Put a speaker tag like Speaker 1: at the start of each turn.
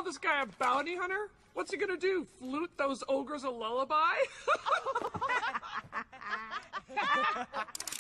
Speaker 1: this guy a bounty hunter? What's he gonna do? Flute those ogres a lullaby?